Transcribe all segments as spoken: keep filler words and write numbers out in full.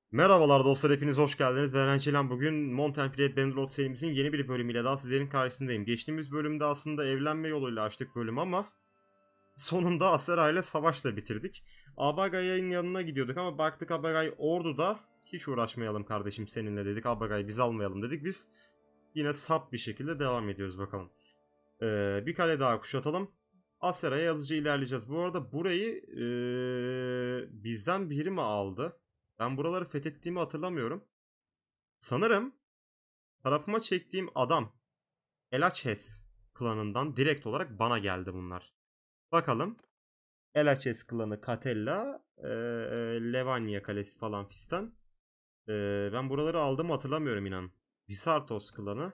Merhabalar dostlar, hepiniz hoş geldiniz. Ben Ençelen. Bugün Mountain Blade Bannerlord serimizin yeni bir bölümüyle daha sizlerin karşısındayım. Geçtiğimiz bölümde aslında evlenme yoluyla açtık bölüm ama sonunda Asera ile savaşla bitirdik. Abagay'ın yanına gidiyorduk ama baktık Abagay orduda, hiç uğraşmayalım kardeşim seninle dedik. Abagay biz almayalım dedik. Biz yine sap bir şekilde devam ediyoruz bakalım. Ee, bir kale daha kuşatalım. Asera'ya yazıcı ilerleyeceğiz. Bu arada burayı ee, bizden biri mi aldı? Ben buraları fethettiğimi hatırlamıyorum. Sanırım tarafıma çektiğim adam Elaches klanından direkt olarak bana geldi bunlar. Bakalım. Elaches klanı, Katella, e, Levania kalesi falan fistan. E, ben buraları aldım hatırlamıyorum inan. Vizartos klanı.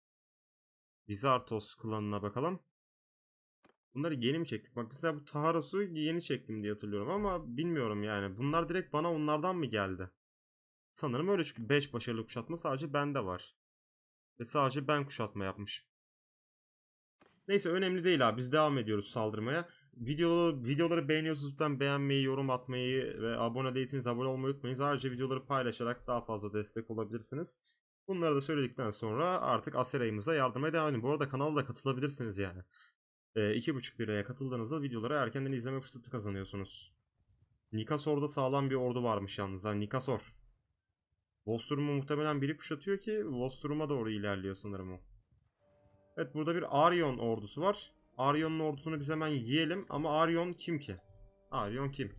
Vizartos klanına bakalım. Bunları yeni mi çektik? Bak mesela bu Taharos'u yeni çektim diye hatırlıyorum ama bilmiyorum yani. Bunlar direkt bana onlardan mı geldi? Sanırım öyle, çünkü beş başarılı kuşatma sadece bende var. Ve sadece ben kuşatma yapmışım. Neyse önemli değil abi, biz devam ediyoruz saldırmaya. Video, videoları beğeniyorsanız lütfen beğenmeyi, yorum atmayı ve abone değilseniz abone olmayı unutmayın. Ayrıca videoları paylaşarak daha fazla destek olabilirsiniz. Bunları da söyledikten sonra artık Asera'yımıza yardıma devam edin. Bu arada kanala da katılabilirsiniz yani. E, iki buçuk liraya katıldığınızda videoları erkenden izleme fırsatı kazanıyorsunuz. Nikasor'da sağlam bir ordu varmış yalnız. Ha, Nikasor. Vostrum'u muhtemelen biri kuşatıyor ki Vostrum'a doğru ilerliyor sanırım o. Evet, burada bir Aryon ordusu var. Aryon'un ordusunu biz hemen yiyelim ama Aryon kim ki? Aryon kim?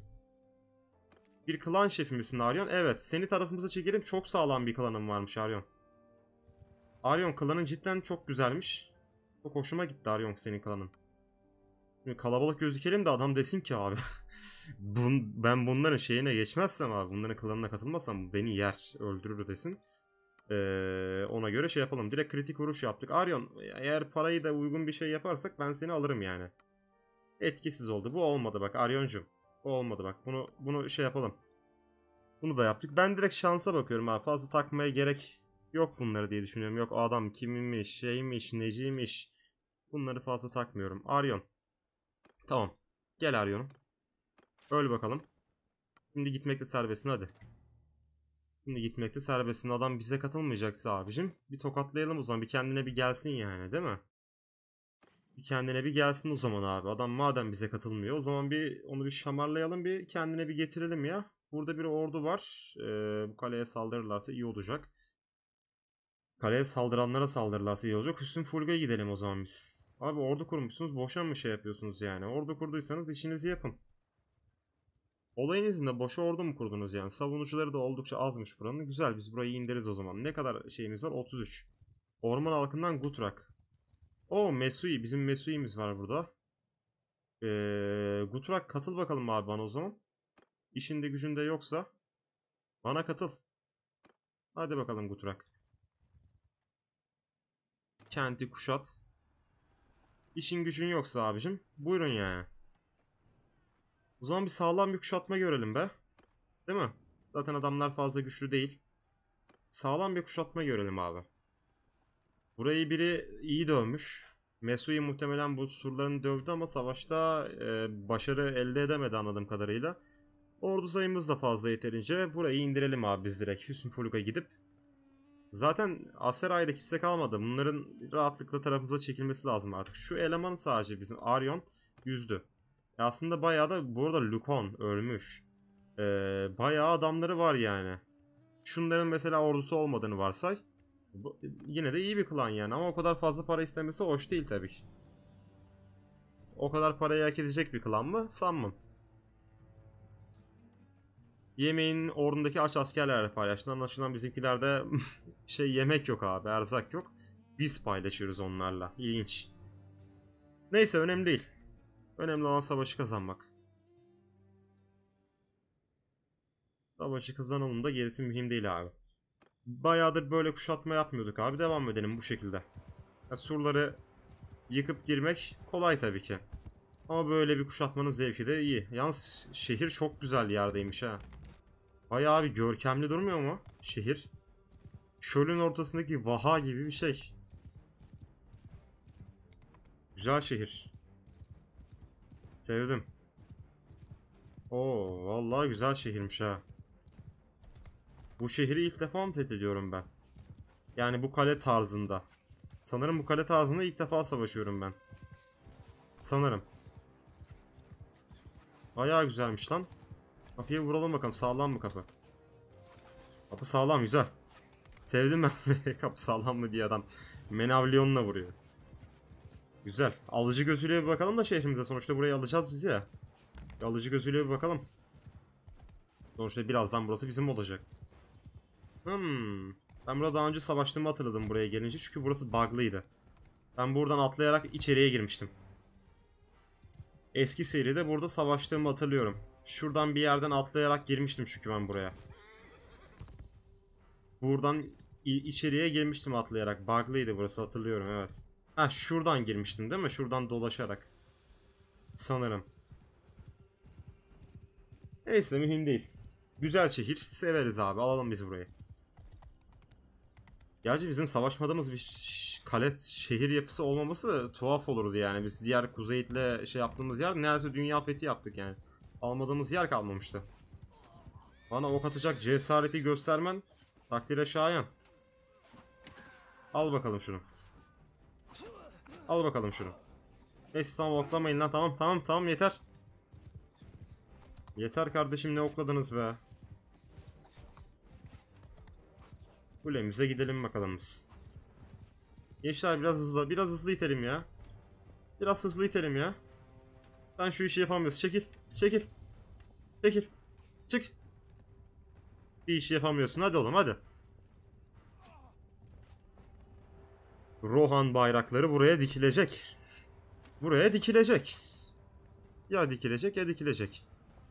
Bir klan şefi misin Aryon? Evet, seni tarafımıza çekelim. Çok sağlam bir klanın varmış Aryon. Aryon klanın cidden çok güzelmiş. Çok hoşuma gitti Aryon senin klanın. Şimdi kalabalık gözükelim de adam desin ki abi bun, ben bunların şeyine geçmezsem abi, bunların klanına katılmazsam beni yer, öldürür desin. Ee, ona göre şey yapalım. Direkt kritik vuruş yaptık. Aryon, eğer parayı da uygun bir şey yaparsak ben seni alırım yani. Etkisiz oldu. Bu olmadı bak Aryon'cum. Bu olmadı bak. Bunu bunu şey yapalım. Bunu da yaptık. Ben direkt şansa bakıyorum abi. Fazla takmaya gerek yok bunları diye düşünüyorum. Yok adam kimmiş, şeymiş, neciymiş. Bunları fazla takmıyorum. Aryon. Tamam. Gel Aryon'um. Öl bakalım. Şimdi gitmekte serbestsin hadi. Şimdi gitmekte serbestsin. Adam bize katılmayacaksa abicim, bir tokatlayalım o zaman. Bir kendine bir gelsin yani, değil mi? Bir kendine bir gelsin o zaman abi. Adam madem bize katılmıyor, o zaman bir onu bir şamarlayalım, bir kendine bir getirelim ya. Burada bir ordu var. Ee, bu kaleye saldırırlarsa iyi olacak. Kaleye saldıranlara saldırırlarsa iyi olacak. Hüsnü Fulga'ya gidelim o zaman biz. Abi ordu kurmuşsunuz, boşa mı şey yapıyorsunuz yani? Ordu kurduysanız işinizi yapın. Olayın izinde boşa ordu mu kurdunuz yani? Savunucuları da oldukça azmış buranın. Güzel, biz burayı indiririz o zaman. Ne kadar şeyimiz var? otuz üç. Orman halkından Gutrak. O Mesui. Bizim Mesui'miz var burada. Ee, Gutrak katıl bakalım abi bana o zaman. İşinde gücünde yoksa bana katıl. Hadi bakalım Gutrak. Kenti kuşat. İşin gücün yoksa abicim buyurun yani. O zaman bir sağlam bir kuşatma görelim be. Değil mi? Zaten adamlar fazla güçlü değil. Sağlam bir kuşatma görelim abi. Burayı biri iyi dövmüş. Mesui muhtemelen bu surlarını dövdü ama savaşta e, başarı elde edemedi anladığım kadarıyla. Ordu sayımız da fazla yeterince. Burayı indirelim abi biz direkt. Hüsnüfoluk'a gidip. Zaten Aseray'da kimse kalmadı. Bunların rahatlıkla tarafımıza çekilmesi lazım artık. Şu eleman sadece bizim Aryon yüzdü. E aslında bayağı da bu arada Lukon ölmüş. Ee, bayağı adamları var yani. Şunların mesela ordusu olmadığını varsay. Bu, yine de iyi bir klan yani ama o kadar fazla para istemesi hoş değil tabii ki. O kadar parayı hak edecek bir klan mı? Sanmam. Yemeğin ordundaki aç askerlerle paylaştı. Anlaşılan bizimkilerde şey yemek yok abi, erzak yok. Biz paylaşıyoruz onlarla. İlginç. Neyse önemli değil. Önemli olan savaşı kazanmak. Savaşı kazanalım da gerisi mühim değil abi. Bayağıdır böyle kuşatma yapmıyorduk abi. Devam edelim bu şekilde. Ya, surları yıkıp girmek kolay tabii ki. Ama böyle bir kuşatmanın zevki de iyi. Yalnız şehir çok güzel yerdeymiş ha. Bayağı bir görkemli durmuyor mu şehir? Çölün ortasındaki vaha gibi bir şey. Güzel şehir. Sevdim. Oo, vallahi güzel şehirmiş ha. Bu şehri ilk defa mı fethediyorum ben? Yani bu kale tarzında. Sanırım bu kale tarzında ilk defa savaşıyorum ben. Sanırım. Bayağı güzelmiş lan. Kapıyı vuralım bakalım. Sağlam mı kapı? Kapı sağlam, güzel. Sevdim ben burayı. Kapı sağlam mı diye adam Menavlion'la vuruyor. Güzel. Alıcı gözüyle bir bakalım da şehrimize. Sonuçta burayı alacağız biz ya. Alıcı gözüyle bir bakalım. Sonuçta birazdan burası bizim olacak. Hmm. Ben burada daha önce savaştığımı hatırladım buraya gelince. Çünkü burası bug'lıydı. Ben buradan atlayarak içeriye girmiştim. Eski seride burada savaştığımı hatırlıyorum. Şuradan bir yerden atlayarak girmiştim çünkü ben buraya. Buradan içeriye girmiştim atlayarak. Bug'lıydı burası, hatırlıyorum, evet. Ha, şuradan girmiştim değil mi? Şuradan dolaşarak. Sanırım. Neyse, mühim değil. Güzel şehir. Severiz abi. Alalım biz burayı. Gerçi bizim savaşmadığımız bir kale şehir yapısı olmaması tuhaf olurdu yani. Biz diğer Kuzeyit'le şey yaptığımız yer neredeyse dünya fethi yaptık yani. Almadığımız yer kalmamıştı. Bana ok atacak cesareti göstermen takdire şayan. Al bakalım şunu. Al bakalım şunu. Neyse, tamam, oklamayın lan, tamam tamam tamam, yeter. Yeter kardeşim, ne okladınız be. Kulemize gidelim bakalım biz. Gençler biraz hızlı, biraz hızlı itelim ya. Biraz hızlı itelim ya. Sen şu işi yapamıyorsun. Çekil, çekil. Çekil. Çık. Bir işi yapamıyorsun. Hadi oğlum, hadi. Rohan bayrakları buraya dikilecek. Buraya dikilecek. Ya dikilecek ya dikilecek.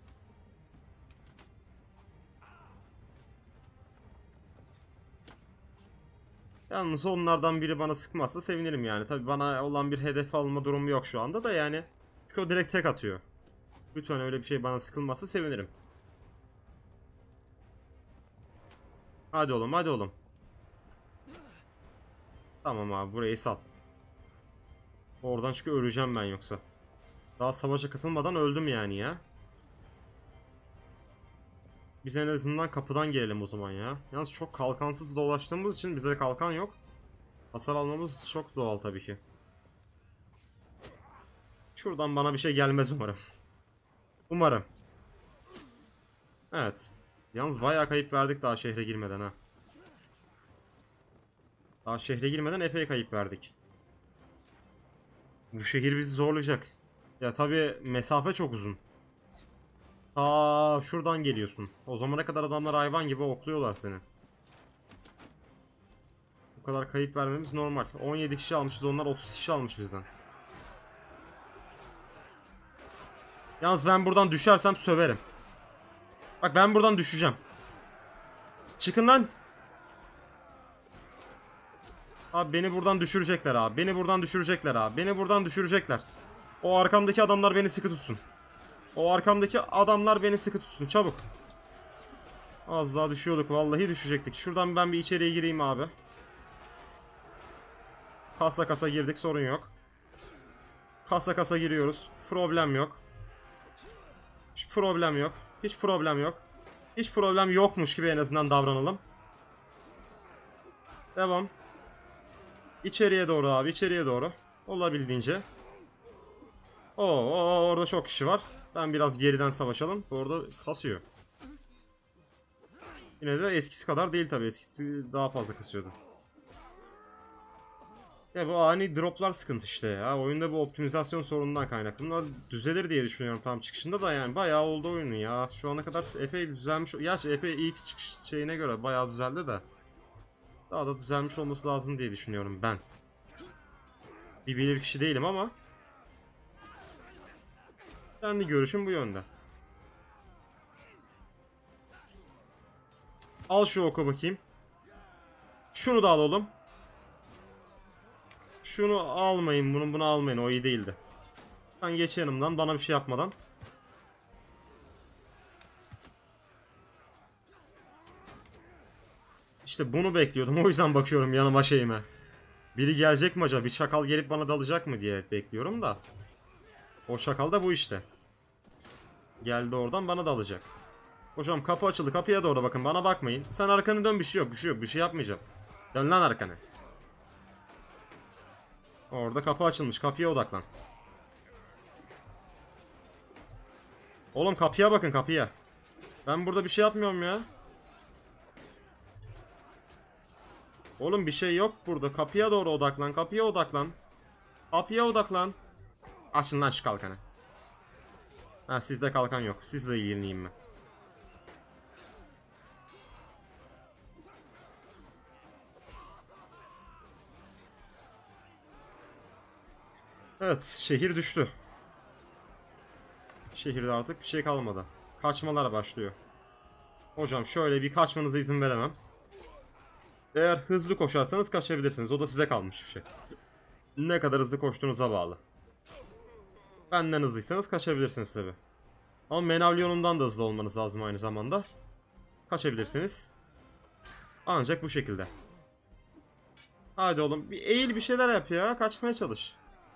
Yalnız onlardan biri bana sıkmazsa sevinirim yani. Tabi bana olan bir hedef alma durumu yok şu anda da yani. Çünkü o direkt tek atıyor. Lütfen öyle bir şey bana sıkılmazsa sevinirim. Hadi oğlum, hadi oğlum. Tamam abi, burayı sal. Oradan çünkü öleceğim ben yoksa. Daha savaşa katılmadan öldüm yani ya. Biz en azından kapıdan gelelim o zaman ya. Yalnız çok kalkansız dolaştığımız için bize kalkan yok. Hasar almamız çok doğal tabii ki. Şuradan bana bir şey gelmez umarım. Umarım. Evet. Yalnız bayağı kayıp verdik daha şehre girmeden ha. Daha şehre girmeden epey kayıp verdik. Bu şehir bizi zorlayacak. Ya tabii mesafe çok uzun. Aa, şuradan geliyorsun. O zamana kadar adamlar hayvan gibi okluyorlar seni. Bu kadar kayıp vermemiz normal. on yedi kişi almışız, onlar otuz kişi almış bizden. Yalnız ben buradan düşersem söverim. Bak, ben buradan düşeceğim. Çıkın lan. Abi beni buradan düşürecekler abi. Beni buradan düşürecekler abi. Beni buradan düşürecekler. O arkamdaki adamlar beni sıkı tutsun. O arkamdaki adamlar beni sıkı tutsun. Çabuk. Az daha düşüyorduk. Vallahi düşecektik. Şuradan ben bir içeriye gireyim abi. Kasa kasa girdik. Sorun yok. Kasa kasa giriyoruz. Problem yok. Hiç problem yok. Hiç problem yok. Hiç problem yokmuş gibi en azından davranalım. Devam. İçeriye doğru abi. İçeriye doğru. Olabildiğince. Oo, oo, orada çok kişi var. Ben biraz geriden savaşalım. Orada kasıyor. Yine de eskisi kadar değil tabii. Eskisi daha fazla kasıyordu. Ya bu ani droplar sıkıntı işte ya. Oyunda bu optimizasyon sorunundan kaynaklı. Bunlar düzelir diye düşünüyorum tam çıkışında da yani. Bayağı oldu oyunun ya. Şu ana kadar epey düzelmiş. Gerçi epey ilk çıkış şeyine göre bayağı düzeldi de. Daha da düzelmiş olması lazım diye düşünüyorum ben. Bir bilir kişi değilim ama. Kendi görüşüm bu yönde. Al şu oku bakayım. Şunu da al oğlum. Şunu almayın, bunu bunu almayın, o iyi değildi. Sen geç yanımdan bana bir şey yapmadan. İşte bunu bekliyordum, o yüzden bakıyorum yanıma şeyime. Biri gelecek mi acaba, bir çakal gelip bana dalacak mı diye bekliyorum da. O çakal da bu işte. Geldi oradan bana dalacak. Hocam kapı açıldı. Kapıya doğru bakın. Bana bakmayın. Sen arkanı dön, bir şey yok. Bir şey yok. Bir şey yapmayacağım. Dön lan arkanı. Orada kapı açılmış. Kapıya odaklan. Oğlum kapıya bakın, kapıya. Ben burada bir şey yapmıyorum ya. Oğlum bir şey yok burada. Kapıya doğru odaklan. Kapıya odaklan. Kapıya odaklan. Açın lan şu kalkanı. Ha, sizde kalkan yok. Sizle ilgileneyim ben. Evet, şehir düştü. Şehirde artık bir şey kalmadı. Kaçmalar başlıyor. Hocam şöyle bir kaçmanıza izin veremem. Eğer hızlı koşarsanız kaçabilirsiniz. O da size kalmış bir şey. Ne kadar hızlı koştuğunuza bağlı. Benden hızlıysanız kaçabilirsiniz tabi. Ama Menavlyon'umdan da hızlı olmanız lazım aynı zamanda. Kaçabilirsiniz. Ancak bu şekilde. Hadi oğlum bir eğil, bir şeyler yap ya. Kaçmaya çalış.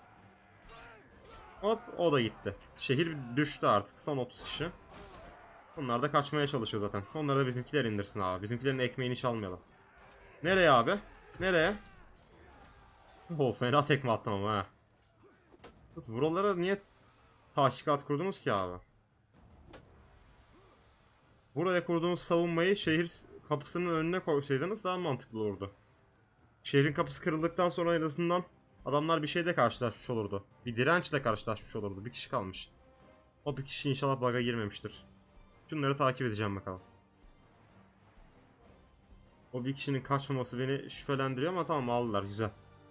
Hop, o da gitti. Şehir düştü artık. Son otuz kişi. Bunlar da kaçmaya çalışıyor zaten. Onları da bizimkiler indirsin abi. Bizimkilerin ekmeğini çalmayalım. Nereye abi? Nereye? Oh, fena tekme attım ama ha. Siz buralara niye tahkikat kurdunuz ki abi? Buraya kurduğunuz savunmayı şehir kapısının önüne koysaydınız daha mantıklı olurdu. Şehrin kapısı kırıldıktan sonra en azından adamlar bir şeyle karşılaşmış olurdu. Bir dirençle karşılaşmış olurdu. Bir kişi kalmış. O bir kişi inşallah bug'a girmemiştir. Şunları takip edeceğim bakalım. O bir kişinin kaçmaması beni şüphelendiriyor ama tamam, aldılar, güzel.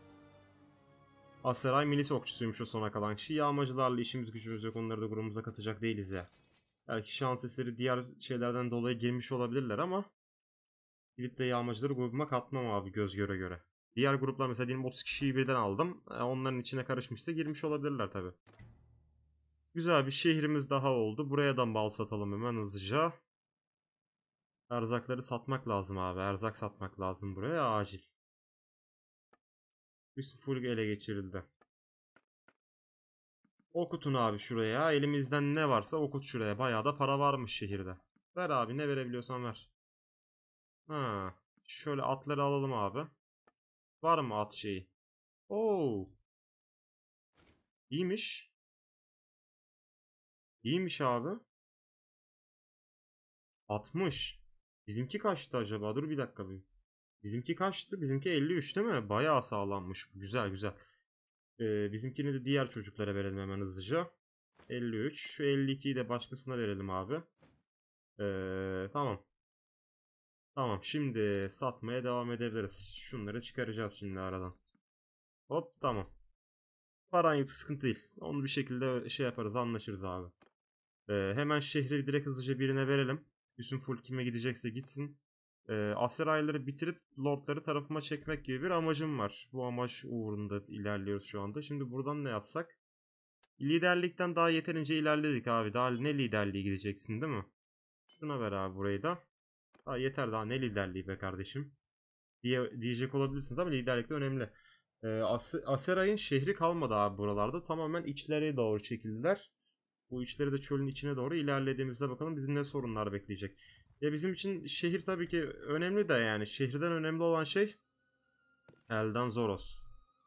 Aseray milis okçusuymuş o sona kalan kişi. Yağmacılarla işimiz gücümüz yok, onları da grubumuza katacak değiliz ya. Belki şans eseri diğer şeylerden dolayı girmiş olabilirler ama gidip de yağmacıları grubuma katmam abi, göz göre göre. Diğer gruplar mesela diyelim otuz kişiyi birden aldım. Onların içine karışmışsa girmiş olabilirler tabi. Güzel bir şehrimiz daha oldu. Buraya da bal satalım hemen hızlıca. Erzakları satmak lazım abi. Erzak satmak lazım buraya acil. Üst full ele geçirildi. Okutun abi şuraya. Elimizden ne varsa okut şuraya. Bayağı da para varmış şehirde. Ver abi, ne verebiliyorsan ver. Ha, şöyle atları alalım abi. Var mı at şeyi? Oo, iyiymiş. İyiymiş abi. altmış. Bizimki kaçtı acaba? Dur bir dakika bir. Bizimki kaçtı? Bizimki elli üç değil mi? Bayağı sağlammış. Güzel güzel. Ee, bizimkini de diğer çocuklara verelim hemen hızlıca. elli üç. Şu elli ikiyi de başkasına verelim abi. Ee, tamam. Tamam, şimdi satmaya devam edebiliriz. Şunları çıkaracağız şimdi aradan. Hop, tamam. Paran yok, sıkıntı değil. Onu bir şekilde şey yaparız, anlaşırız abi. Ee, hemen şehri direkt hızlıca birine verelim. Bütün full kime gidecekse gitsin. Ee, Aserayları bitirip lordları tarafıma çekmek gibi bir amacım var. Bu amaç uğrunda ilerliyoruz şu anda. Şimdi buradan ne yapsak? Liderlikten daha yeterince ilerledik abi. Daha ne liderliği gideceksin değil mi? Şuna ver abi burayı da. Daha yeter, daha ne liderliği be kardeşim. Diye, diyecek olabilirsiniz ama liderlik de önemli. Ee, As Aseray'ın şehri kalmadı abi buralarda. Tamamen içlere doğru çekildiler. Bu içleri de çölün içine doğru ilerlediğimizde bakalım bizi ne sorunlar bekleyecek. Ya bizim için şehir tabii ki önemli de, yani şehirden önemli olan şey Elden Zoros.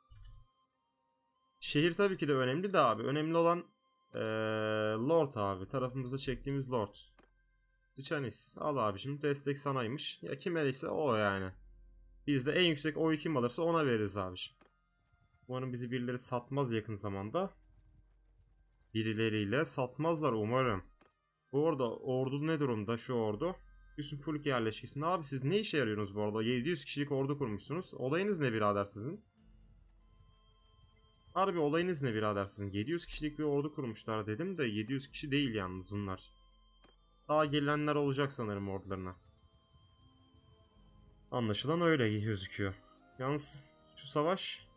Şehir tabii ki de önemli de abi. Önemli olan ee, Lord abi. Tarafımıza çektiğimiz Lord. Tichanis. Al abi, şimdi destek sanaymış. Ya kim eleyse o yani. Biz de en yüksek oyu kim alırsa ona veririz abi. Umarım bizi birileri satmaz yakın zamanda. Birileriyle satmazlar umarım. Bu arada ordu ne durumda, şu ordu? Üstün Fulk yerleşkesi. Abi siz ne işe yarıyorsunuz bu arada? yedi yüz kişilik ordu kurmuşsunuz. Olayınız ne birader sizin? Harbi olayınız ne birader sizin? yedi yüz kişilik bir ordu kurmuşlar dedim de yedi yüz kişi değil yalnız bunlar. Daha gelenler olacak sanırım ordularına. Anlaşılan öyle gözüküyor. Yalnız şu savaş...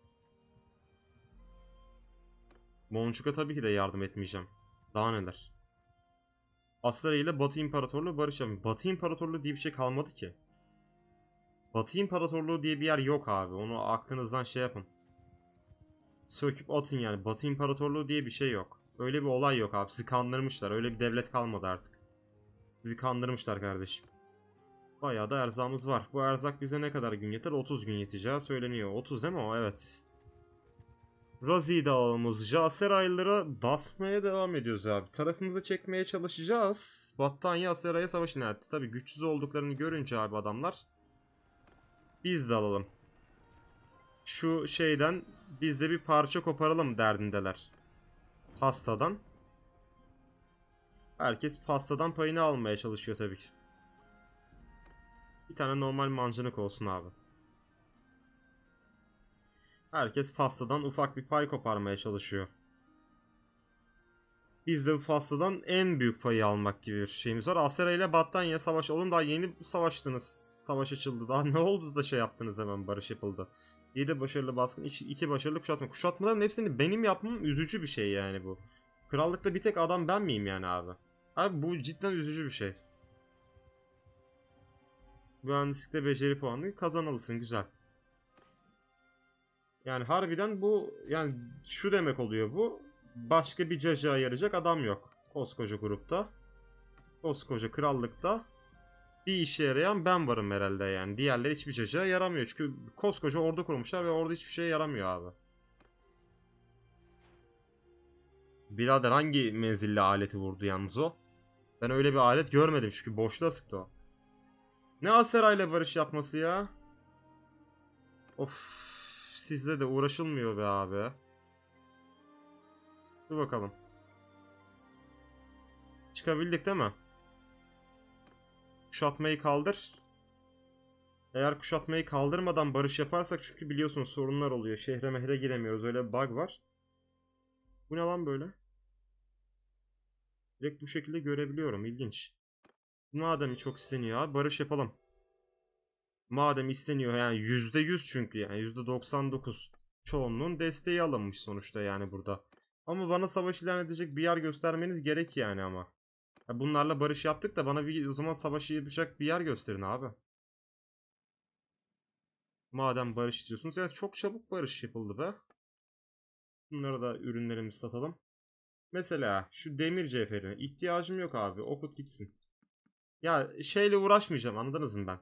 Boncuk'a tabii ki de yardım etmeyeceğim. Daha neler. Asları ile Batı İmparatorluğu barış yapıyor. Batı İmparatorluğu diye bir şey kalmadı ki. Batı İmparatorluğu diye bir yer yok abi. Onu aklınızdan şey yapın. Söküp atın yani. Batı İmparatorluğu diye bir şey yok. Öyle bir olay yok abi. Sizi kandırmışlar. Öyle bir devlet kalmadı artık. Bizi kandırmışlar kardeşim. Bayağı da erzağımız var. Bu erzak bize ne kadar gün yeter? otuz gün yeteceği söyleniyor. otuz değil mi o? Evet. Razi dağımız. Jaseraylılara basmaya devam ediyoruz abi. Tarafımıza çekmeye çalışacağız. Battaniye Aseray'a savaş ilan etti. Tabi güçsüz olduklarını görünce abi adamlar. Biz de alalım. Şu şeyden biz de bir parça koparalım derdindeler. Pastadan. Herkes pastadan payını almaya çalışıyor tabii ki. Bir tane normal mancınık olsun abi. Herkes pastadan ufak bir pay koparmaya çalışıyor. Biz de bu pastadan en büyük payı almak gibi bir şeyimiz var. Asera ile Battaniye savaş. Oğlum daha yeni savaştınız. Savaş açıldı. Daha ne oldu da şey yaptınız, hemen barış yapıldı. yedi başarılı baskın, iki başarılı kuşatma. Kuşatmaların hepsini benim yapmam üzücü bir şey yani bu. Krallıkta bir tek adam ben miyim yani abi? Abi bu cidden üzücü bir şey. Mühendislikte beceri puanı kazanalısın, güzel. Yani harbiden bu, yani şu demek oluyor bu. Başka bir cacığa yarayacak adam yok. Koskoca grupta. Koskoca krallıkta. Bir işe yarayan ben varım herhalde yani. Diğerleri hiçbir cacığa yaramıyor. Çünkü koskoca ordu kurmuşlar ve orada hiçbir şeye yaramıyor abi. Birader hangi menzilli aleti vurdu yalnız o? Ben öyle bir alet görmedim çünkü boşluğa sıktı o. Ne Aseray'la barış yapması ya? Of, sizde de uğraşılmıyor be abi. Dur bakalım. Çıkabildik değil mi? Kuşatmayı kaldır. Eğer kuşatmayı kaldırmadan barış yaparsak, çünkü biliyorsunuz sorunlar oluyor. Şehre mehre giremiyoruz. Öyle bir bug var. Bu ne lan böyle? Direkt bu şekilde görebiliyorum. İlginç. Madem çok isteniyor abi, barış yapalım. Madem isteniyor yani yüzde yüz, çünkü yani yüzde doksan dokuz çoğunluğun desteği alınmış sonuçta yani burada. Ama bana savaş ilan edecek bir yer göstermeniz gerek yani ama. Ya bunlarla barış yaptık da bana bir o zaman savaşı yapacak bir yer gösterin abi. Madem barış istiyorsunuz. Ya çok çabuk barış yapıldı be. Bunlara da ürünlerimizi satalım. Mesela şu demir cevherine ihtiyacım yok abi. Okut gitsin. Ya şeyle uğraşmayacağım, anladınız mı ben?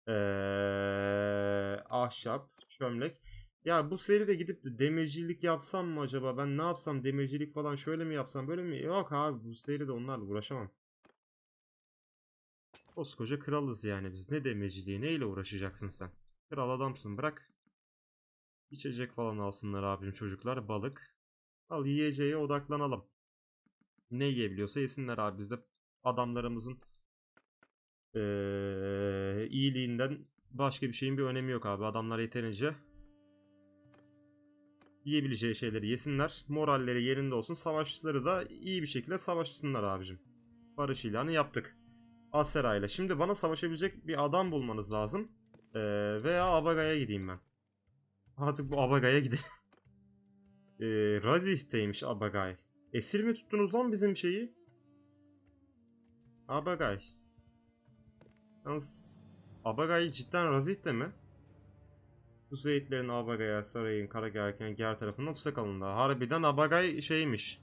Ee, ahşap, çömlek. Ya bu seride gidip de demircilik yapsam mı acaba? Ben ne yapsam, demircilik falan şöyle mi yapsam, böyle mi? Yok abi, bu seride onlarla uğraşamam. Koskoca kralız yani biz. Ne demirciliği, neyle uğraşacaksın sen? Kral adamsın, bırak. İçecek falan alsınlar abim çocuklar. Balık. Al, yiyeceğe odaklanalım. Ne yiyebiliyorsa yesinler abi. Biz de adamlarımızın ee, iyiliğinden başka bir şeyin bir önemi yok abi. Adamlar yeterince yiyebileceği şeyleri yesinler. Moralleri yerinde olsun. Savaşçıları da iyi bir şekilde savaşsınlar abicim. Barış ilanı yaptık. Asera ile. Şimdi bana savaşabilecek bir adam bulmanız lazım. Ee, veya Abagay'a gideyim ben. Artık bu Abagay'a gidelim. ee, Razih'teymiş Abagay. Esir mi tuttunuz lan bizim şeyi? Abagay. Yalnız Abagay cidden Razih'te mi? Bu Zeytlerin Abagay'a sarayın Karagörken ger tarafından tutsak alındı. Harbiden Abagay şeymiş.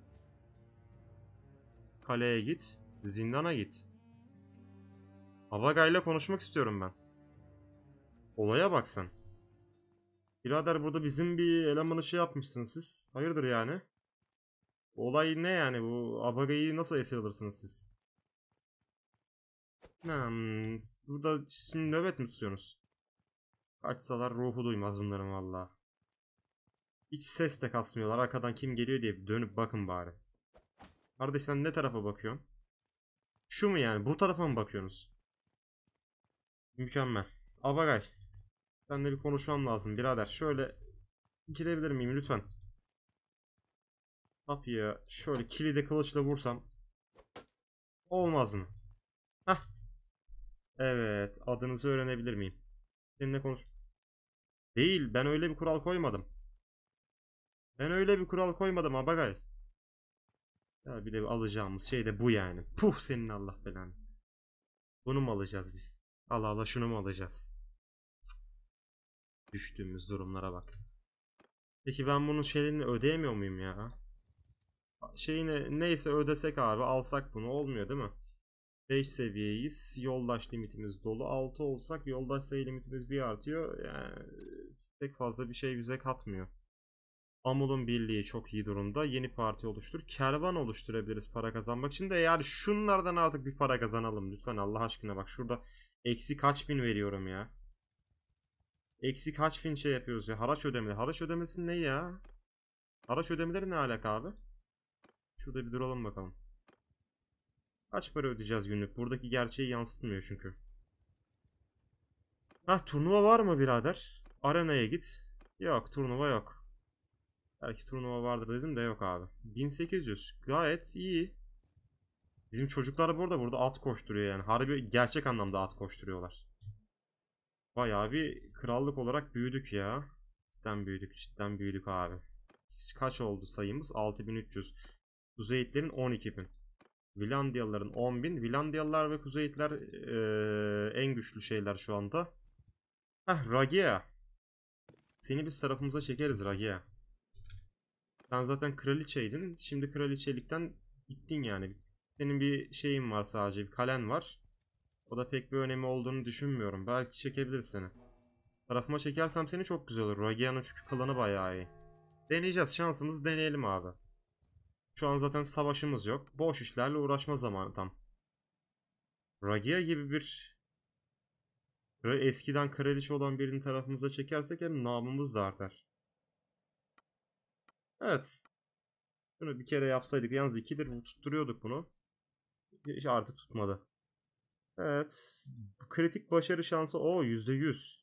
Kaleye git. Zindana git. Abagay'la konuşmak istiyorum ben. Olaya bak sen. Birader burada bizim bir elemanı şey yapmışsınız siz. Hayırdır yani? Olay ne yani, bu Abagay'ı nasıl esir alırsınız siz? Hmm, burada şimdi nöbet mi tutuyorsunuz? Kaçsalar ruhu duymaz bunların valla. Hiç ses de kasmıyorlar. Arkadan kim geliyor diye dönüp bakın bari. Kardeş sen ne tarafa bakıyorsun? Şu mu yani? Bu tarafa mı bakıyorsunuz? Mükemmel. Abagay. Seninle bir konuşmam lazım birader. Şöyle girebilir miyim lütfen? Kapıya şöyle kilide kılıçla vursam olmaz mı? Hah. Evet. Adınızı öğrenebilir miyim? Seninle konuş. Değil. Ben öyle bir kural koymadım. Ben öyle bir kural koymadım Abagay. Ya bir de alacağımız şey de bu yani. Puh, senin Allah belanı. Bunu mu alacağız biz? Allah Allah, şunu mu alacağız? Düştüğümüz durumlara bak. Peki ben bunun şeylerini ödeyemiyor muyum ya? Şeyini neyse ödesek abi, alsak bunu, olmuyor değil mi? beş seviyeyiz. Yoldaş limitimiz dolu. altı olsak yoldaş sayı limitimiz bir artıyor. Yani pek fazla bir şey bize katmıyor. Amul'un birliği çok iyi durumda. Yeni parti oluştur. Kervan oluşturabiliriz para kazanmak için de. Yani şunlardan artık bir para kazanalım. Lütfen Allah aşkına bak. Şurada eksi kaç bin veriyorum ya. Eksi kaç bin şey yapıyoruz ya. Haraç ödemeleri. Haraç ödemesi ne ya? Haraç ödemeleri ne alaka abi? Şurada bir duralım bakalım. Kaç para ödeyeceğiz günlük? Buradaki gerçeği yansıtmıyor çünkü. Hah, turnuva var mı birader? Arenaya git. Yok, turnuva yok. Belki turnuva vardır dedim de yok abi. bin sekiz yüz. Gayet iyi. Bizim çocuklar burada burada at koşturuyor yani. Harbi gerçek anlamda at koşturuyorlar. Bayağı bir krallık olarak büyüdük ya. Cidden büyüdük, cidden büyüdük abi. Kaç oldu sayımız? altı bin üç yüz. Kuzeyitlerin on iki bin. Vilandiyalıların on bin. Vilandiyalılar ve Kuzeyitler ee, en güçlü şeyler şu anda. Heh, Ragia. Seni biz tarafımıza çekeriz Ragia. Sen zaten kraliçeydin. Şimdi kraliçelikten gittin yani. Senin bir şeyin var sadece. Bir kalen var. O da pek bir önemi olduğunu düşünmüyorum. Belki çekebilir seni. Tarafıma çekersem seni çok güzel olur. Ragia'nın çünkü klanı bayağı iyi. Deneyeceğiz. Şansımızı deneyelim abi. Şu an zaten savaşımız yok. Boş işlerle uğraşma zamanı tam. Ragia gibi bir eskiden kraliçe olan birini tarafımıza çekersek hem namımız da artar. Evet. Bunu bir kere yapsaydık. Yalnız ikidir tutturuyorduk bunu. Hiç artık tutmadı. Evet. Kritik başarı şansı o yüzde yüz.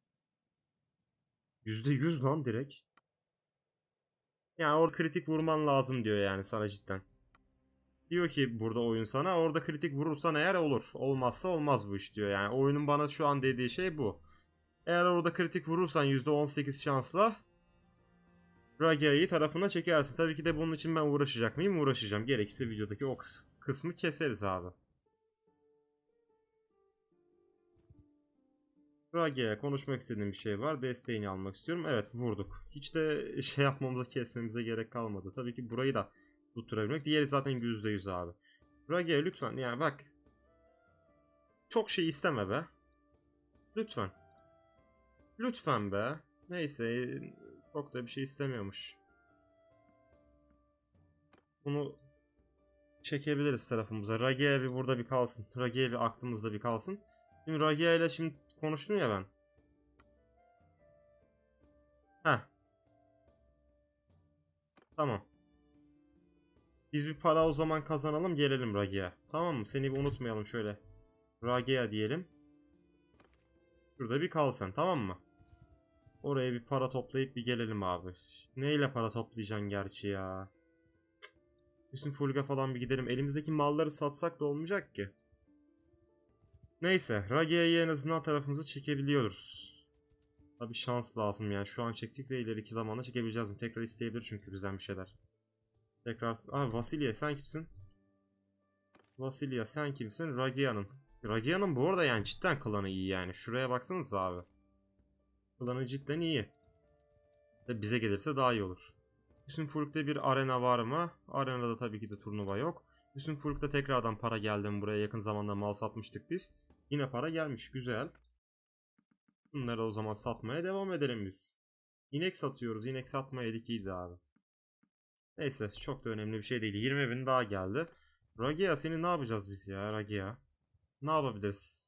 yüzde yüz lan direkt. Yani orada kritik vurman lazım diyor yani sana cidden. Diyor ki burada oyun sana orada kritik vurursan eğer olur. Olmazsa olmaz bu iş diyor. Yani oyunun bana şu an dediği şey bu. Eğer orada kritik vurursan yüzde on sekiz şansla Ragia'yı tarafına çekersin. Tabii ki de bunun için ben uğraşacak mıyım? Uğraşacağım. Gerekirse videodaki o kısmı keseriz abi. Ragia'ya konuşmak istediğim bir şey var. Desteğini almak istiyorum. Evet, vurduk. Hiç de şey yapmamıza, kesmemize gerek kalmadı. Tabii ki burayı da tutturabilmek. Diğeri zaten yüzde yüz abi. Ragia lütfen yani bak. Çok şey isteme be. Lütfen. Lütfen be. Neyse. Çok da bir şey istemiyormuş. Bunu çekebiliriz tarafımıza. Ragia bir burada bir kalsın. Ragia bir aklımızda bir kalsın. Şimdi Ragia ile şimdi konuştum ya ben. Heh. Tamam. Biz bir para o zaman kazanalım gelelim Ragia. Tamam mı? Seni bir unutmayalım şöyle. Ragia diyelim. Şurada bir kal sen, tamam mı? Oraya bir para toplayıp bir gelelim abi. Neyle para toplayacaksın gerçi ya? Üstün Fulga falan bir gidelim. Elimizdeki malları satsak da olmayacak ki. Neyse. Ragia'yı en azından tarafımıza çekebiliyoruz. Tabi şans lazım yani. Şu an çektik de ileriki zamanda çekebileceğiz mi? Tekrar isteyebilir çünkü bizden bir şeyler. Tekrar. Aa, Vasilya sen kimsin? Vasilya sen kimsin? Ragia'nın. Ragia'nın bu arada yani cidden klanı iyi yani. Şuraya baksanıza abi. Klanı cidden iyi. Ve bize gelirse daha iyi olur. Hüsnüfuruk'ta bir arena var mı? Arenada tabii ki de turnuva yok. Hüsnüfuruk'ta tekrardan para geldi mi? Buraya yakın zamanda mal satmıştık biz. Yine para gelmiş. Güzel. Bunları o zaman satmaya devam edelim biz. İnek satıyoruz. İnek satmayaydık iyiydi abi. Neyse çok da önemli bir şey değil. yirmi bin daha geldi. Ragia seni ne yapacağız biz ya Ragia? Ne yapabiliriz?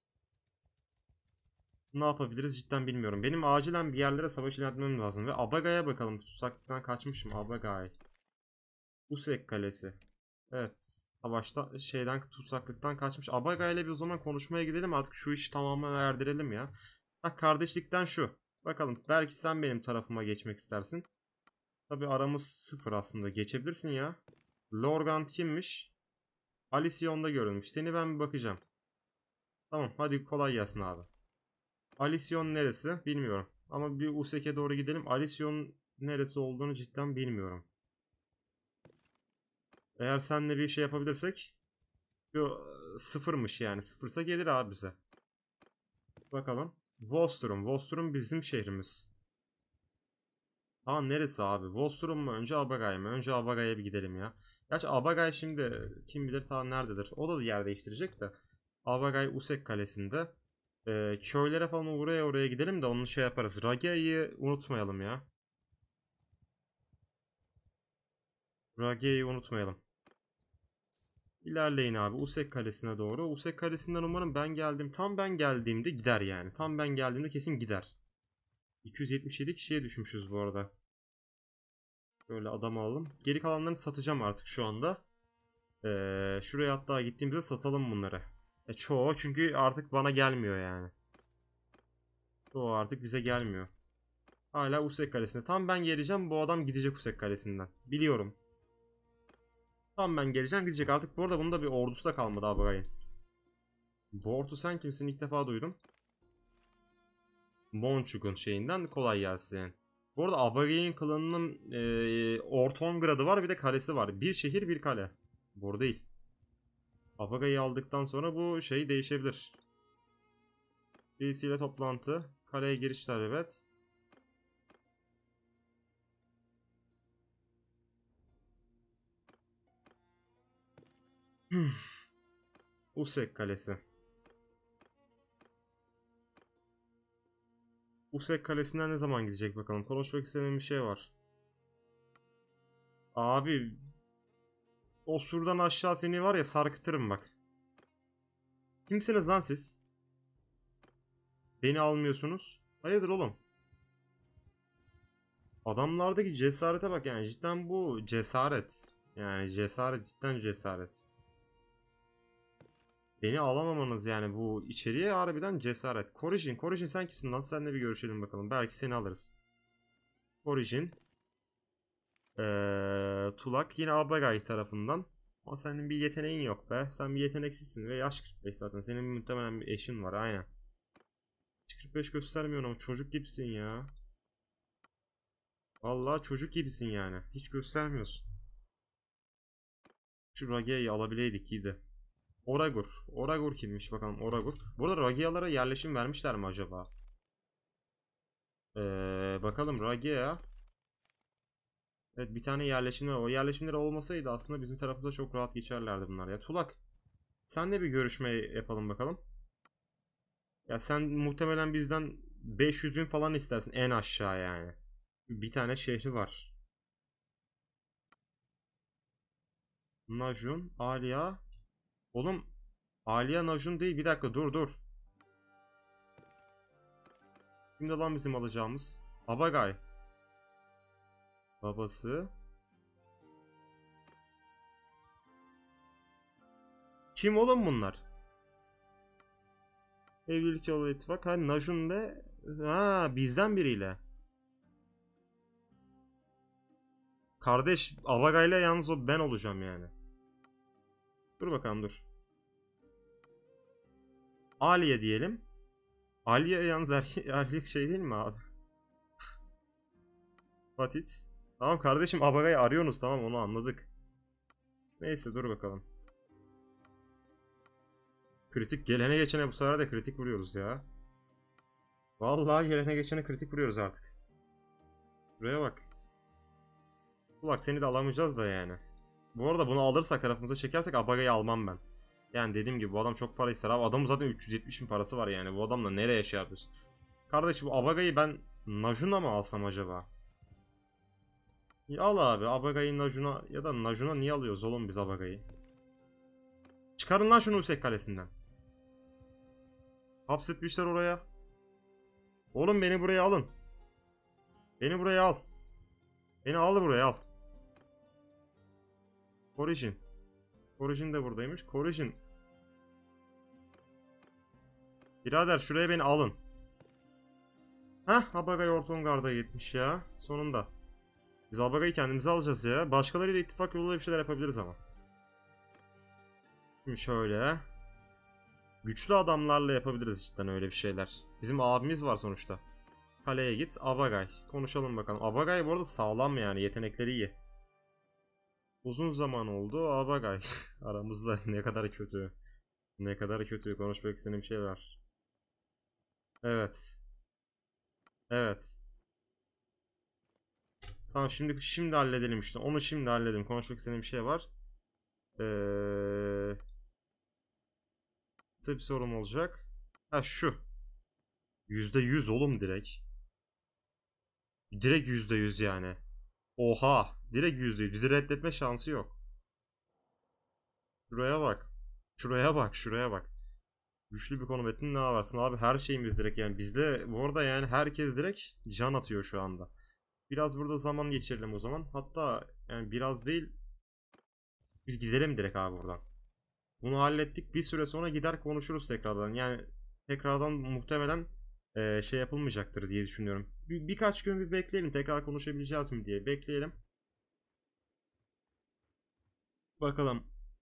Ne yapabiliriz cidden bilmiyorum. Benim acilen bir yerlere savaş ilan etmem lazım. Ve Abagay'a bakalım. Tutsaklıktan kaçmışım. Abagay. Usek Kalesi. Evet. Savaşta şeyden tutsaklıktan kaçmış. Abagay ile bir o zaman konuşmaya gidelim. Artık şu işi tamamen erdirelim ya. Bak kardeşlikten şu. Bakalım belki sen benim tarafıma geçmek istersin. Tabi aramız sıfır aslında. Geçebilirsin ya. Lorgant kimmiş? Alision'da görülmüş. Seni ben bir bakacağım. Tamam hadi kolay gelsin abi. Alision neresi? Bilmiyorum. Ama bir Usek'e doğru gidelim. Alision neresi olduğunu cidden bilmiyorum. Eğer seninle bir şey yapabilirsek. Yo, sıfırmış yani. Sıfırsa gelir abi bize. Bakalım. Vostrum. Vostrum bizim şehrimiz. Aa neresi abi? Vostrum mu? Önce Abagay mı? Önce Abagay'a bir gidelim ya. Gerçi Abagay şimdi kim bilir ta nerededir. O da yer değiştirecek de. Abagay Usek Kalesi'nde. Ee, köylere falan oraya oraya gidelim de onu şey yaparız. Ragia'yı unutmayalım ya. Ragia'yı unutmayalım. İlerleyin abi Usek Kalesi'ne doğru. Usek Kalesi'nden umarım ben geldim. Tam ben geldiğimde gider yani. Tam ben geldiğimde kesin gider. iki yüz yetmiş yedi kişiye düşmüşüz bu arada. Böyle adam alalım. Geri kalanlarını satacağım artık şu anda. Ee, şuraya hatta gittiğimizde satalım bunları. E, çoğu çünkü artık bana gelmiyor yani. Çoğu artık bize gelmiyor. Hala Usek Kalesi'nde. Tam ben geleceğim bu adam gidecek Usek Kalesi'nden. Biliyorum. Tam ben geleceğim gidecek. Artık bu arada bunun da bir ordusu da kalmadı abi. Bortu sen kimsin? İlk defa duydum. Monçuk'un şeyinden kolay gelsin. Bu arada Abagain klanının e, Ortongrad'ı var bir de kalesi var. Bir şehir bir kale. Burada değil. Abagai'yi aldıktan sonra bu şey değişebilir. Birisiyle toplantı. Kaleye girişler evet. Usek Kalesi. Usek Kalesi'nden ne zaman gidecek bakalım. Konuşmak istediğim bir şey var. Abi o surdan aşağı seni var ya sarkıtırım bak. Kimsiniz lan siz? Beni almıyorsunuz. Hayırdır oğlum? Adamlardaki cesarete bak yani cidden bu cesaret. Yani cesaret cidden cesaret. Beni alamamanız yani bu içeriye harbiden cesaret. Korujin, Korujin sen kimsin lan? Seninle bir görüşelim bakalım. Belki seni alırız. Korujin. Ee, Tulak yine Abagay tarafından. Ama senin bir yeteneğin yok be. Sen bir yeteneksizsin ve yaş kırk beş zaten. Senin muhtemelen bir eşin var aynen. kırk beş göstermiyorsun ama çocuk gibisin ya. Vallahi çocuk gibisin yani. Hiç göstermiyorsun. Şu Ragia'yı alabileydik iyiydi. Oragur. Oragur kimmiş bakalım Oragur. Burada Ragia'lara yerleşim vermişler mi acaba? Ee, bakalım Ragia. Evet bir tane yerleşimler. O yerleşimler olmasaydı aslında bizim tarafımıza çok rahat geçerlerdi bunlar ya. Tulak. Senle bir görüşme yapalım bakalım. Ya sen muhtemelen bizden beş yüz bin falan istersin en aşağı yani. Bir tane şehri var. Najun, Alia. Oğlum Alia Najun değil bir dakika dur dur. Kimde lan bizim alacağımız? Abagay. Babası. Kim oğlum bunlar? Evlilik yolu ittifak. Ha Najun de. Ha bizden biriyle. Kardeş Abagay'la yalnız o ben olacağım yani. Dur bakalım dur. Aliye diyelim. Aliye yalnız erkek, erkek şey değil mi abi? Fatit. Tamam kardeşim Abagay'ı arıyorsunuz tamam onu anladık. Neyse dur bakalım. Kritik gelene geçene bu sefer de kritik vuruyoruz ya. Vallahi gelene geçene kritik vuruyoruz artık. Buraya bak. Kulak seni de alamayacağız da yani. Bu arada bunu alırsak tarafımıza çekersek Abagay'ı almam ben. Yani dediğim gibi bu adam çok para ister abi. Adamın zaten üç yüz yetmiş bin parası var yani. Bu adamla nereye şey yapıyorsun? Kardeşim bu Abagay'ı ben Najun'a mı alsam acaba? Ya al abi Abagay'ı Najun'a ya da Najun'a niye alıyoruz oğlum biz Abagay'ı? Çıkarın lan şunu Usek Kalesi'nden. Hapsetmişler oraya. Oğlum beni buraya alın. Beni buraya al. Beni al buraya al. Korujin. Korujin de buradaymış. Korujin. Birader şuraya beni alın. Heh Abagay Ortongard'a gitmiş ya. Sonunda. Biz Abagay'ı kendimize alacağız ya. Başkalarıyla ittifak yoluyla bir şeyler yapabiliriz ama. Şimdi şöyle. Güçlü adamlarla yapabiliriz cidden öyle bir şeyler. Bizim abimiz var sonuçta. Kaleye git Abagay. Konuşalım bakalım. Abagay bu arada sağlam yani yetenekleri iyi. Uzun zaman oldu Abagay. Aramızda ne kadar kötü. Ne kadar kötü konuşmak istediğim bir şey var. Evet. Evet. Tamam şimdi şimdi halledelim işte. Onu şimdi halledelim. Konuşmak istediğim bir şey var. Ee, Tabii bir sorum olacak. Ha şu. yüzde yüz oğlum direkt. Direkt yüzde yüz yani. Oha. Direkt yüzde yüz. Bizi reddetme şansı yok. Şuraya bak. Şuraya bak. Şuraya bak. Güçlü bir konu metni ne varsın abi, her şeyimiz direkt yani bizde bu arada yani herkes direkt can atıyor şu anda. Biraz burada zaman geçirelim o zaman. Hatta yani biraz değil, biz gidelim direkt abi buradan. Bunu hallettik, bir süre sonra gider konuşuruz tekrardan. Yani tekrardan muhtemelen e, şey yapılmayacaktır diye düşünüyorum. Bir, birkaç gün bir bekleyelim, tekrar konuşabileceğiz mi diye bekleyelim. Bakalım.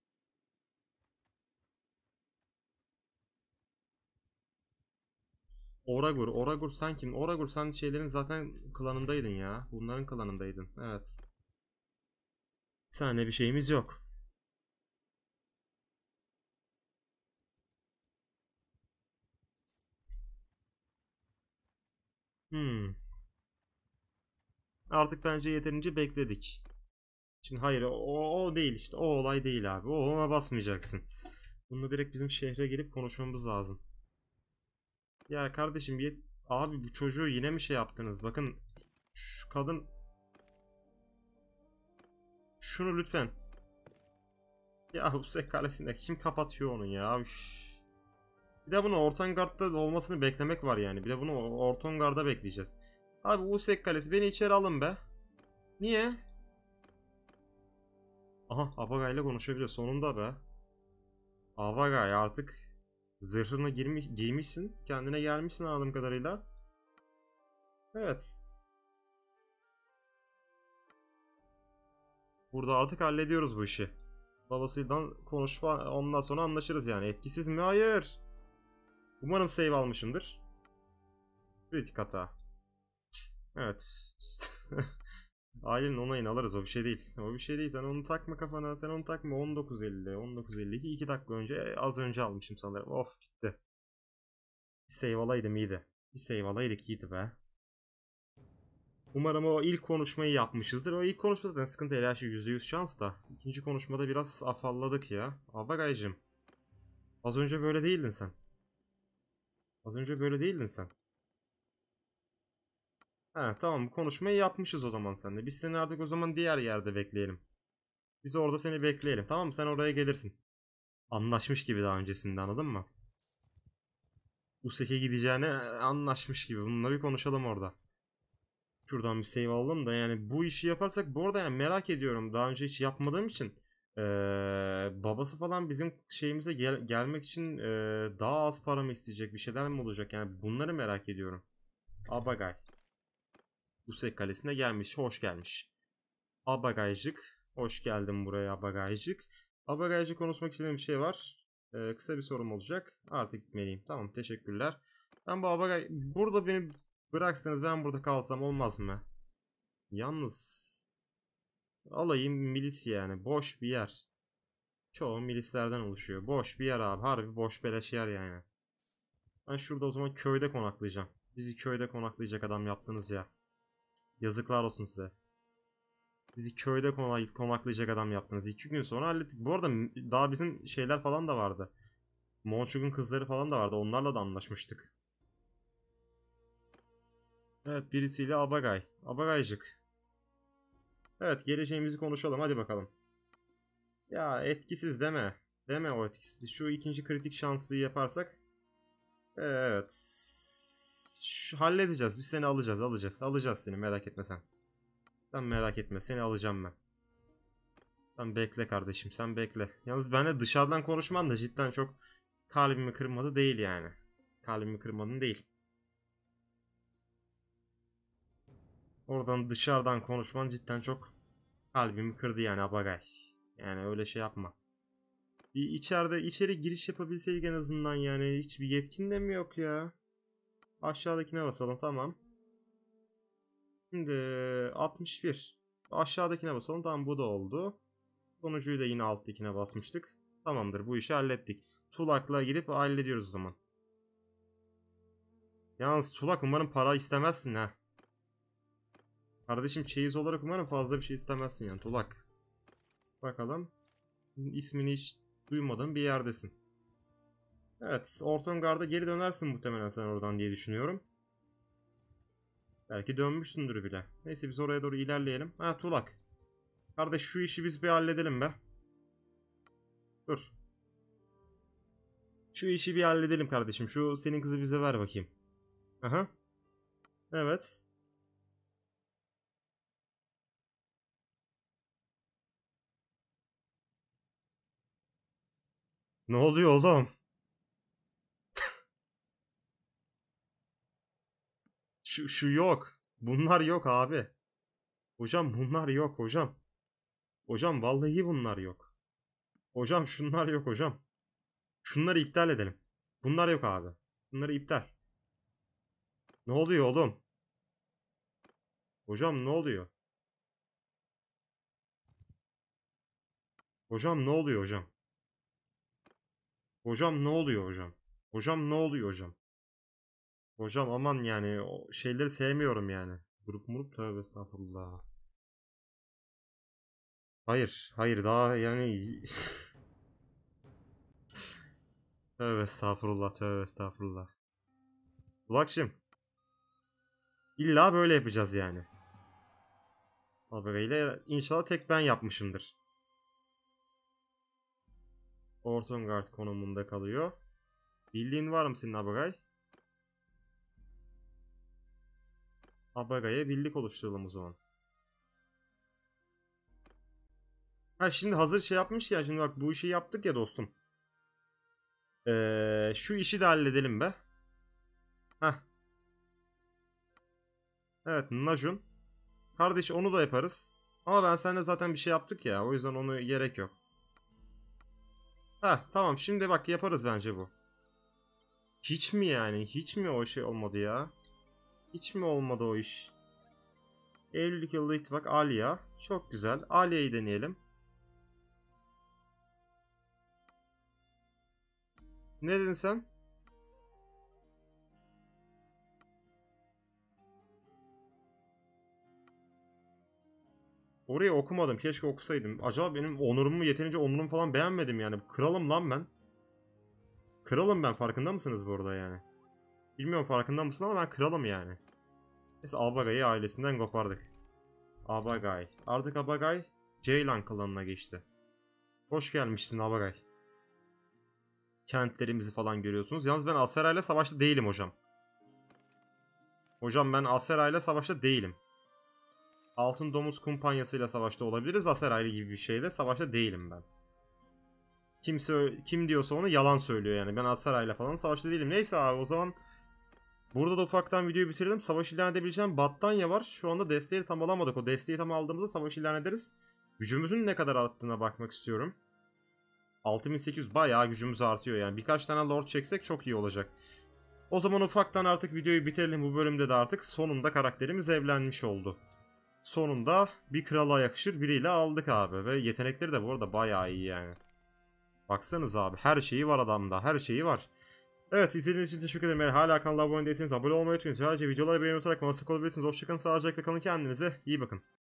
Oragur, Oragur sen kim? Oragur sen şeylerin zaten klanındaydın ya. Bunların klanındaydın. Evet. Seninle bir şeyimiz yok. Hmm. Artık bence yeterince bekledik. Şimdi hayır, o, o değil işte. O olay değil abi. O ona basmayacaksın. Bunu direkt bizim şehre gelip konuşmamız lazım. Ya kardeşim yet abi, bu çocuğu yine mi şey yaptınız? Bakın şu kadın, şunu lütfen. Ya Husek Kalesi'nde kim kapatıyor onu ya? Üf. Bir de bunu Ortangard'da olmasını beklemek var yani. Bir de bunu Ortangard'da bekleyeceğiz. Abi Husek Kalesi, beni içeri alın be. Niye? Aha, Abaga ile konuşabiliyor sonunda be. Abaga artık zırhını girmiş, giymişsin. Kendine gelmişsin anladığım kadarıyla. Evet. Burada artık hallediyoruz bu işi. Babasıyla konuşma, ondan sonra anlaşırız yani. Etkisiz mi? Hayır. Umarım save almışımdır. Kritik hata. Evet. Ailenin onayını alırız, o bir şey değil. O bir şey değil, sen onu takma kafana, sen onu takma. on dokuz elli, on dokuz elli iki, iki dakika önce, az önce almışım sanırım. Of gitti. Bir save alaydım iyiydi. Bir save alaydık iyiydi be. Umarım o ilk konuşmayı yapmışızdır. O ilk konuşmada da sıkıntı değil, her şey yüzde yüz şans da. İkinci konuşmada biraz afalladık ya. Abagaycım. Az önce böyle değildin sen. Az önce böyle değildin sen. Ha tamam, bu konuşmayı yapmışız o zaman seninle. Biz seni artık o zaman diğer yerde bekleyelim. Biz orada seni bekleyelim, tamam mı? Sen oraya gelirsin. Anlaşmış gibi daha öncesinde, anladın mı? Usek'e gideceğine anlaşmış gibi. Bununla bir konuşalım orada. Şuradan bir save alalım da yani bu işi yaparsak, bu arada yani merak ediyorum. Daha önce hiç yapmadığım için ee, babası falan bizim şeyimize gel gelmek için ee, daha az para mı isteyecek, bir şeyler mi olacak, yani bunları merak ediyorum. Abagay. Usek Kalesi'ne gelmiş, hoş gelmiş. Abagaycık. Hoş geldin buraya Abagaycık. Abagaycık, konuşmak istediğim bir şey var. Ee, kısa bir sorum olacak. Artık gitmeliyim. Tamam, teşekkürler. Ben bu Abagay... Burada beni bıraksanız ben burada kalsam olmaz mı? Yalnız... Alayım milis yani. Boş bir yer. Çoğu milislerden oluşuyor. Boş bir yer abi. Harbi boş beleş yer yani. Ben şurada o zaman köyde konaklayacağım. Bizi köyde konaklayacak adam yaptınız ya. Yazıklar olsun size. Bizi köyde konaklayacak adam yaptınız. İki gün sonra hallettik. Bu arada daha bizim şeyler falan da vardı. Monchug'un kızları falan da vardı. Onlarla da anlaşmıştık. Evet, birisiyle Abagay. Abagaycık. Evet, geleceğimizi konuşalım. Hadi bakalım. Ya etkisiz deme. Deme o etkisiz. Şu ikinci kritik şanslıyı yaparsak. Evet. Şu, halledeceğiz. Biz seni alacağız. Alacağız. Alacağız seni. Merak etme sen. Sen merak etme. Seni alacağım ben. Sen bekle kardeşim, sen bekle. Yalnız benle dışarıdan konuşman da cidden çok kalbimi kırmadı değil yani. Kalbimi kırmadın değil. Oradan dışarıdan konuşman cidden çok kalbimi kırdı yani Abagay. Yani öyle şey yapma. Bir içeride içeri giriş yapabilseydik en azından yani, hiçbir yetkin de mi yok ya? Aşağıdakine basalım, tamam. Şimdi altmış bir. Aşağıdakine basalım, tamam, bu da oldu. Sonucuyu da yine alttakine basmıştık. Tamamdır, bu işi hallettik. Tulak'la gidip hallediyoruz o zaman. Yalnız Tulak, umarım para istemezsin ha. Kardeşim çeyiz olarak umarım fazla bir şey istemezsin yani Tulak. Bakalım. İsmini hiç duymadığım bir yerdesin. Evet, Ortongard'a geri dönersin muhtemelen sen oradan diye düşünüyorum. Belki dönmüşsündür bile. Neyse biz oraya doğru ilerleyelim. Ha Tulak. Kardeş şu işi biz bir halledelim be. Dur. Şu işi bir halledelim kardeşim. Şu senin kızı bize ver bakayım. Aha. Evet. Ne oluyor oğlum? Şu, şu yok. Bunlar yok abi. Hocam bunlar yok hocam. Hocam vallahi bunlar yok. Hocam şunlar yok hocam. Şunları iptal edelim. Bunlar yok abi. Bunları iptal. Ne oluyor oğlum? Hocam ne oluyor? Hocam ne oluyor hocam? Hocam ne oluyor hocam? Hocam ne oluyor hocam? Hocam aman yani o şeyleri sevmiyorum yani. Grup murup tövbe estağfurullah. Hayır, hayır daha yani tövbe estağfurullah, tövbe estağfurullah. Ulakşım, illa böyle yapacağız yani. Haber'iyle inşallah tek ben yapmışımdır. Ortongard konumunda kalıyor. Bildiğin var mı senin Abagay? Abagay'a birlik oluşturalım o zaman. Ha şimdi hazır şey yapmış ya, şimdi bak bu işi yaptık ya dostum. Ee, şu işi de halledelim be. Heh. Evet Najun. Kardeş onu da yaparız. Ama ben seninle zaten bir şey yaptık ya, o yüzden onu gerek yok. Heh tamam şimdi bak yaparız bence bu. Hiç mi yani? Hiç mi o şey olmadı ya? Hiç mi olmadı o iş? Evlilik yolu ittifak Aliya. Çok güzel. Aliya'yı deneyelim. Ne dedin sen? Orayı okumadım. Keşke okusaydım. Acaba benim onurumu yeterince onurum falan beğenmedim yani. Kralım lan ben. Kralım ben. Farkında mısınız bu arada yani? Bilmiyorum farkında mısın ama ben kralım yani. Neyse Abagay'ı ailesinden kopardık. Abagay. Artık Abagay Ceylan klanına geçti. Hoş gelmişsin Abagay. Kentlerimizi falan görüyorsunuz. Yalnız ben Asera'yla savaşta değilim hocam. Hocam ben Asera'yla savaşta değilim. Altın Domuz kumpanyasıyla savaşta olabiliriz. Aseraylı gibi bir şeyle savaşta değilim ben. Kimse kim diyorsa onu yalan söylüyor yani. Ben Aseray'la falan savaşta değilim. Neyse abi o zaman burada da ufaktan videoyu bitirelim. Savaş ilan edebileceğim battanya var. Şu anda desteği tam alamadık. O desteği tam aldığımızda savaş ilan ederiz. Gücümüzün ne kadar arttığına bakmak istiyorum. altı bin sekiz yüz bayağı gücümüz artıyor yani. Birkaç tane lord çeksek çok iyi olacak. O zaman ufaktan artık videoyu bitirelim. Bu bölümde de artık sonunda karakterimiz evlenmiş oldu. Sonunda bir krala yakışır biriyle aldık abi. Ve yetenekleri de bu arada bayağı iyi yani. Baksanız abi her şeyi var adamda. Her şeyi var. Evet izlediğiniz için teşekkür ederim. Eğer hala kanala abone değilseniz abone olmayı unutmayın. Sadece videoları beğeni tutarak bana sık olabilirsiniz. Hoşçakalın, sağlıcakla kalın, kendinize iyi bakın.